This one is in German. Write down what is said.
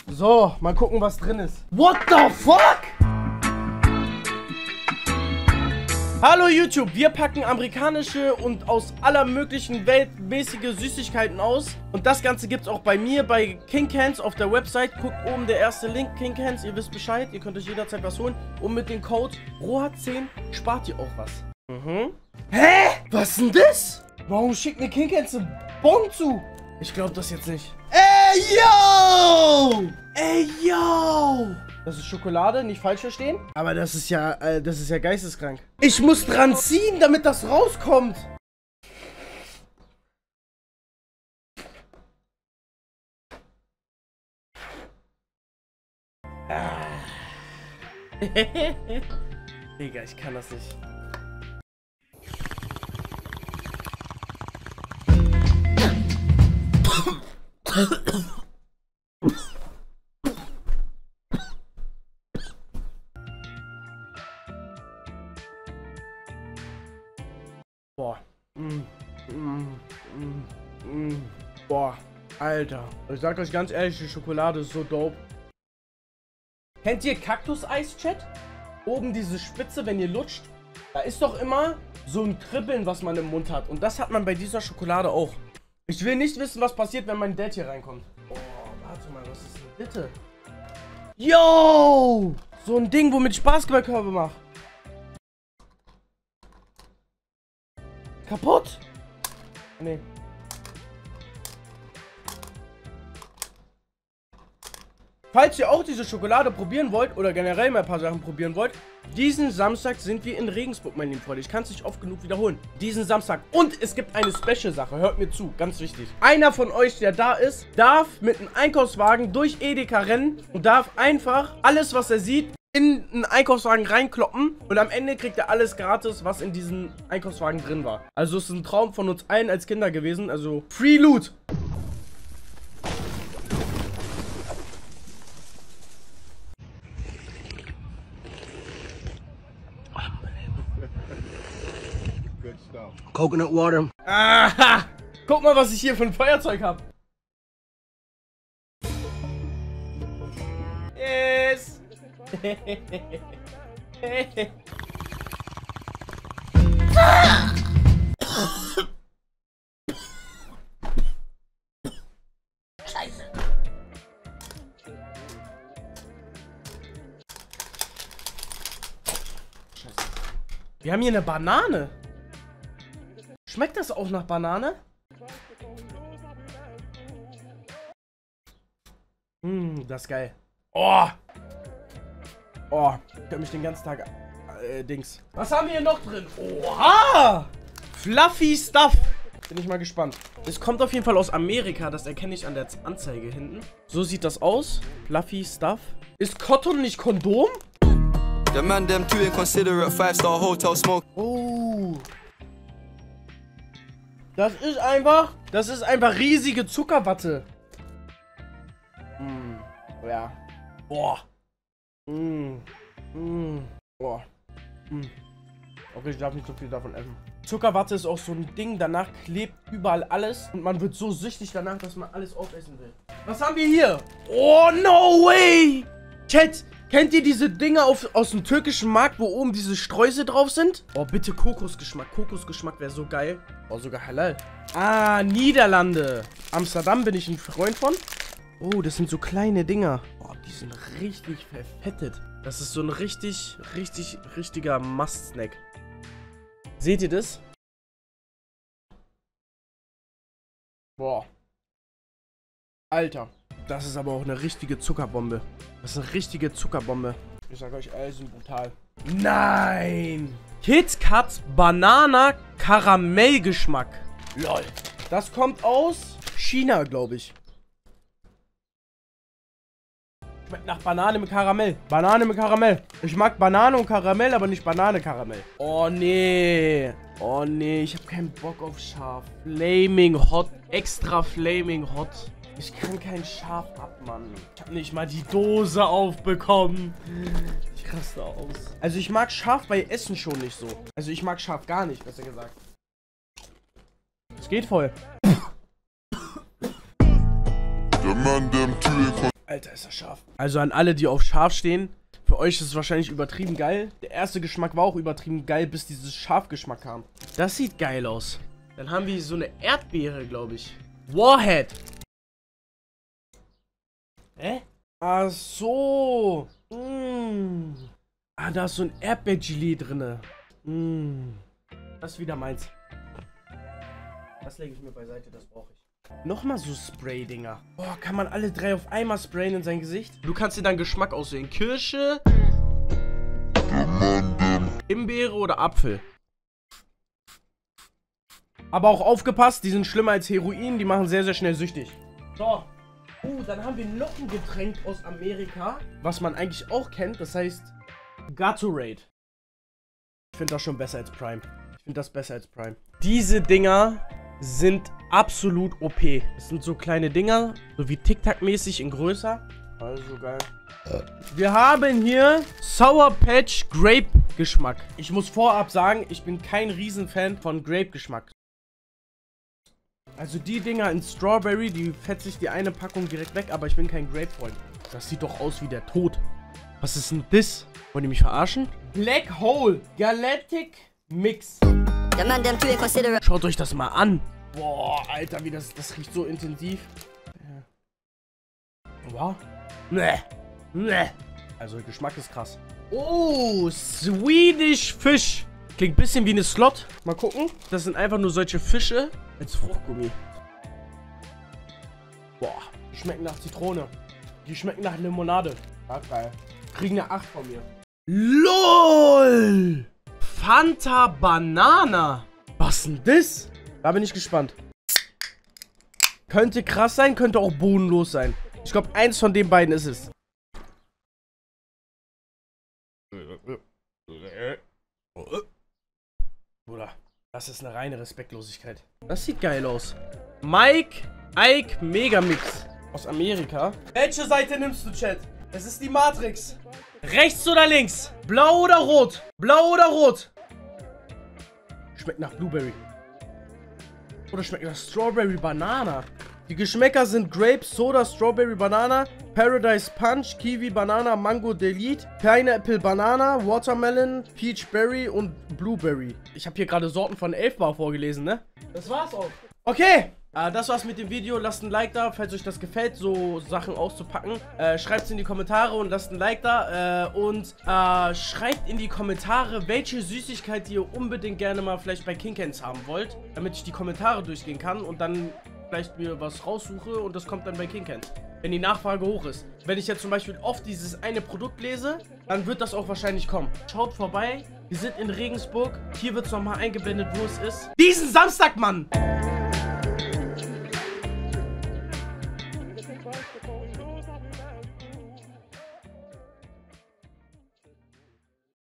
So, mal gucken, was drin ist. What the fuck? Hallo YouTube, wir packen amerikanische und aus aller möglichen Welt mäßige Süßigkeiten aus. Und das Ganze gibt es auch bei mir, bei King Cans auf der Website. Guckt oben der erste Link, King Cans, ihr wisst Bescheid. Ihr könnt euch jederzeit was holen. Und mit dem Code ROHAT10 spart ihr auch was. Hä? Was ist denn das? Warum schickt mir King Cans einen Bon zu? Ich glaube das jetzt nicht. Ey, yo! Ey, yo! Das ist Schokolade, nicht falsch verstehen. Aber das ist ja geisteskrank. Ich muss dran ziehen, damit das rauskommt. Digga, ich kann das nicht. Boah. Boah. Alter. Ich sag euch ganz ehrlich, die Schokolade ist so dope. Kennt ihr Kaktuseis, Chat? Oben diese Spitze, wenn ihr lutscht. Da ist doch immer so ein Kribbeln, was man im Mund hat. Und das hat man bei dieser Schokolade auch. Ich will nicht wissen, was passiert, wenn mein Dad hier reinkommt. Oh, warte mal, was ist denn bitte? Yo! So ein Ding, womit ich Basketballkörbe mache. Kaputt? Nee. Falls ihr auch diese Schokolade probieren wollt oder generell mal ein paar Sachen probieren wollt, diesen Samstag sind wir in Regensburg, mein lieben Freunde. Ich kann es nicht oft genug wiederholen. Diesen Samstag. Und es gibt eine Special-Sache. Hört mir zu, ganz wichtig. Einer von euch, der da ist, darf mit einem Einkaufswagen durch Edeka rennen und darf einfach alles, was er sieht, in einen Einkaufswagen reinkloppen. Und am Ende kriegt er alles gratis, was in diesem Einkaufswagen drin war. Also es ist ein Traum von uns allen als Kinder gewesen. Also Free Loot. Coconut Water. Aha! Guck mal, was ich hier für ein Feuerzeug habe. Yes! Scheiße. Wir haben hier eine Banane. Schmeckt das auch nach Banane? Das ist geil. Oh! Oh, ich kann mich den ganzen Tag... Dings. Was haben wir hier noch drin? Oha! Fluffy Stuff. Bin ich mal gespannt. Es kommt auf jeden Fall aus Amerika. Das erkenne ich an der Anzeige hinten. So sieht das aus. Fluffy Stuff. Ist Cotton nicht Kondom? The man them too inconsiderate 5-star hotel smoke. Oh. Das ist einfach riesige Zuckerwatte. Ja. Boah. Boah. Okay, ich darf nicht so viel davon essen. Zuckerwatte ist auch so ein Ding, danach klebt überall alles und man wird so süchtig danach, dass man alles aufessen will. Was haben wir hier? Oh, no way! Chat, kennt ihr diese Dinger aus dem türkischen Markt, wo oben diese Streusel drauf sind? Oh, bitte Kokosgeschmack. Kokosgeschmack wäre so geil. Oh, sogar halal. Ah, Niederlande. Amsterdam bin ich ein Freund von. Oh, das sind so kleine Dinger. Oh, die sind richtig verfettet. Das ist so ein richtiger Must-Snack. Seht ihr das? Boah. Alter. Das ist aber auch eine richtige Zuckerbombe. Das ist eine richtige Zuckerbombe. Ich sag euch, alles sind brutal. Nein! KitKat Banana Karamellgeschmack. Lol. Das kommt aus China, glaube ich. Schmeckt nach Banane mit Karamell. Banane mit Karamell. Ich mag Banane und Karamell, aber nicht Banane-Karamell. Oh, nee. Oh, nee. Ich habe keinen Bock auf scharf. Flaming Hot. Extra Flaming Hot. Ich kann kein Schaf ab, Mann. Ich habe nicht mal die Dose aufbekommen. Ich raste aus. Also ich mag scharf bei Essen schon nicht so. Also ich mag scharf gar nicht, besser gesagt. Es geht voll. Alter, ist das scharf. Also an alle, die auf scharf stehen, für euch ist es wahrscheinlich übertrieben geil. Der erste Geschmack war auch übertrieben geil, bis dieses Scharfgeschmack kam. Das sieht geil aus. Dann haben wir so eine Erdbeere, glaube ich. Warhead. Hä? Ach so. Ah, da ist so ein Erdbeergelee drinne. Das ist wieder meins. Das lege ich mir beiseite, das brauche ich. Nochmal so Spray-Dinger. Boah, kann man alle drei auf einmal sprayen in sein Gesicht? Du kannst dir dann Geschmack auswählen. Kirsche, Himbeere oder Apfel. Aber auch aufgepasst, die sind schlimmer als Heroin. Die machen sehr, sehr schnell süchtig. So. Dann haben wir noch ein Getränk aus Amerika, was man eigentlich auch kennt. Das heißt Gatorade. Ich finde das schon besser als Prime. Ich finde das besser als Prime. Diese Dinger sind absolut OP. Das sind so kleine Dinger, so wie Tic-Tac-mäßig in größer. Also geil. Wir haben hier Sour Patch Grape Geschmack. Ich muss vorab sagen, ich bin kein Riesenfan von Grape Geschmack. Also die Dinger in Strawberry, die fetzt sich die eine Packung direkt weg, aber ich bin kein Grape-Freund. Das sieht doch aus wie der Tod. Was ist denn das? Wollen die mich verarschen? Black Hole Galactic Mix. Schaut euch das mal an. Boah, Alter, wie das riecht so intensiv. Wow. Nee. Also der Geschmack ist krass. Oh, Swedish Fish. Klingt ein bisschen wie eine Slot. Mal gucken. Das sind einfach nur solche Fische als Fruchtgummi. Boah, die schmecken nach Zitrone. Die schmecken nach Limonade. Ja, geil. Kriegen eine 8 von mir. LOL! Fanta Banana. Was denn das? Da bin ich gespannt. Könnte krass sein, könnte auch bodenlos sein. Ich glaube, eins von den beiden ist es. Bruder, das ist eine reine Respektlosigkeit. Das sieht geil aus. Ike Megamix aus Amerika. Welche Seite nimmst du, Chat? Es ist die Matrix. Rechts oder links? Blau oder rot? Blau oder rot? Schmeckt nach Blueberry. Oder schmeckt nach Strawberry Banana. Die Geschmäcker sind Grape, Soda, Strawberry Banana, Paradise Punch, Kiwi Banana, Mango Delete, Pineapple Banana, Watermelon, Peach Berry und Blueberry. Ich habe hier gerade Sorten von 11 Bar vorgelesen, ne? Das war's auch. Okay. Das war's mit dem Video. Lasst ein Like da, falls euch das gefällt, so Sachen auszupacken. Schreibt es in die Kommentare und lasst ein Like da. Schreibt in die Kommentare, welche Süßigkeit ihr unbedingt gerne mal vielleicht bei Kinkens haben wollt, damit ich die Kommentare durchgehen kann und dann vielleicht mir was raussuche und das kommt dann bei Kinkens, wenn die Nachfrage hoch ist. Wenn ich jetzt zum Beispiel oft dieses eine Produkt lese, dann wird das auch wahrscheinlich kommen. Schaut vorbei. Wir sind in Regensburg. Hier wird es nochmal eingeblendet, wo es ist. Diesen Samstag, Mann!